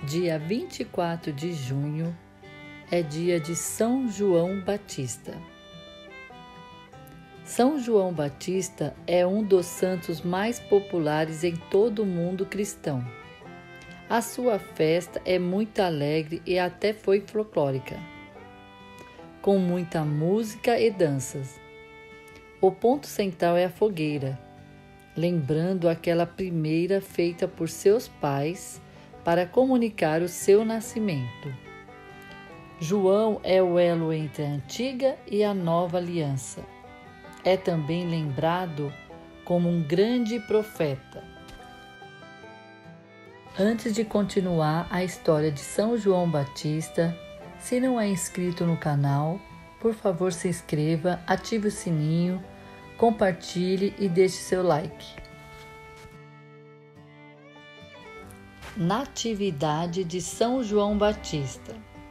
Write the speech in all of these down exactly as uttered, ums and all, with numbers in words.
dia vinte e quatro de junho, é dia de São João Batista. São João Batista é um dos santos mais populares em todo o mundo cristão. A sua festa é muito alegre e até foi folclórica, com muita música e danças. O ponto central é a fogueira, lembrando aquela primeira feita por seus pais para comunicar o seu nascimento. João é o elo entre a antiga e a nova aliança. É também lembrado como um grande profeta. Antes de continuar a história de São João Batista, se não é inscrito no canal, por favor se inscreva, ative o sininho, compartilhe e deixe seu like. Natividade de São João Batista.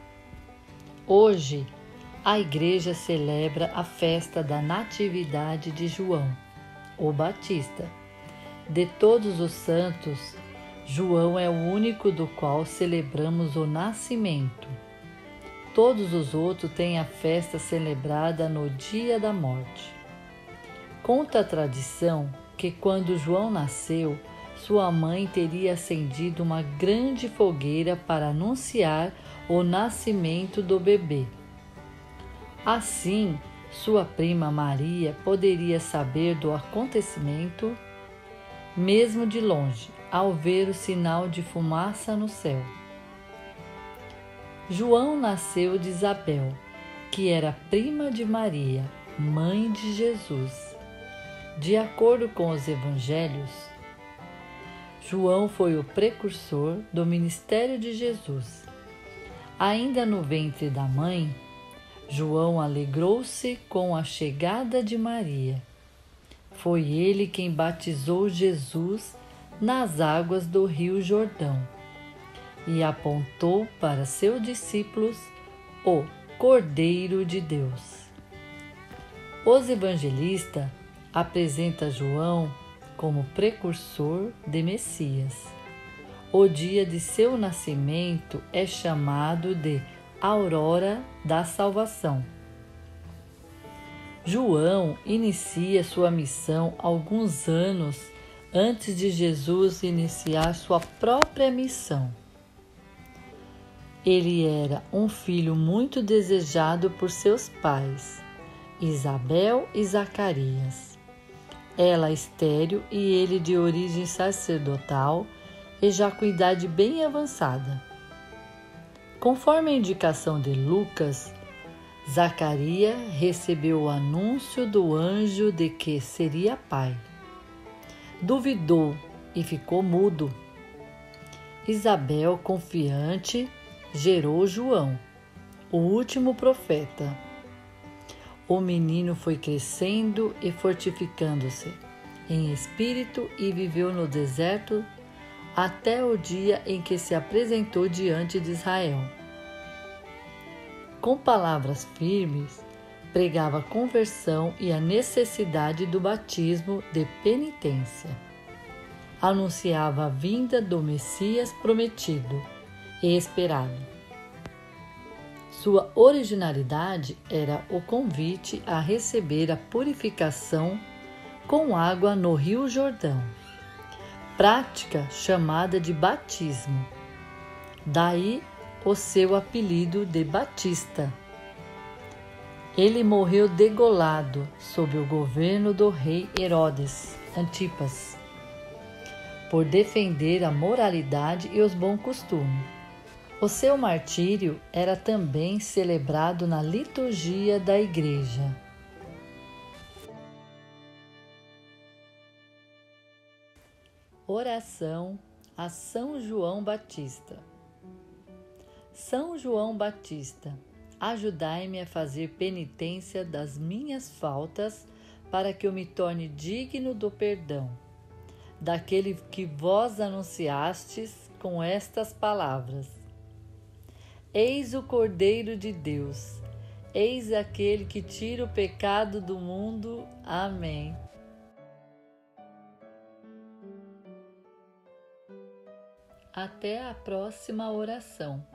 Hoje, a Igreja celebra a festa da Natividade de João, o Batista. De todos os santos, João é o único do qual celebramos o nascimento. Todos os outros têm a festa celebrada no dia da morte. Conta a tradição que quando João nasceu, sua mãe teria acendido uma grande fogueira para anunciar o nascimento do bebê. Assim, sua prima Maria poderia saber do acontecimento, mesmo de longe, ao ver o sinal de fumaça no céu. João nasceu de Isabel, que era prima de Maria, mãe de Jesus. De acordo com os evangelhos, João foi o precursor do ministério de Jesus. Ainda no ventre da mãe, João alegrou-se com a chegada de Maria. Foi ele quem batizou Jesus nas águas do Rio Jordão e apontou para seus discípulos o Cordeiro de Deus. Os evangelistas apresentam João como precursor de Messias. O dia de seu nascimento é chamado de Aurora da Salvação. João inicia sua missão alguns anos antes de Jesus iniciar sua própria missão. Ele era um filho muito desejado por seus pais, Isabel e Zacarias. Ela estéril e ele de origem sacerdotal e já com idade bem avançada. Conforme a indicação de Lucas, Zacarias recebeu o anúncio do anjo de que seria pai. Duvidou e ficou mudo. Isabel, confiante, gerou João, o último profeta. O menino foi crescendo e fortificando-se em espírito e viveu no deserto até o dia em que se apresentou diante de Israel. Com palavras firmes, pregava a conversão e a necessidade do batismo de penitência. Anunciava a vinda do Messias prometido e esperado. Sua originalidade era o convite a receber a purificação com água no Rio Jordão, prática chamada de batismo. Daí o seu apelido de Batista. Ele morreu degolado sob o governo do rei Herodes Antipas, por defender a moralidade e os bons costumes. O seu martírio era também celebrado na liturgia da Igreja. Oração a São João Batista. São João Batista, ajudai-me a fazer penitência das minhas faltas, para que eu me torne digno do perdão, daquele que vós anunciastes com estas palavras: Eis o Cordeiro de Deus, eis aquele que tira o pecado do mundo. Amém. Até a próxima oração.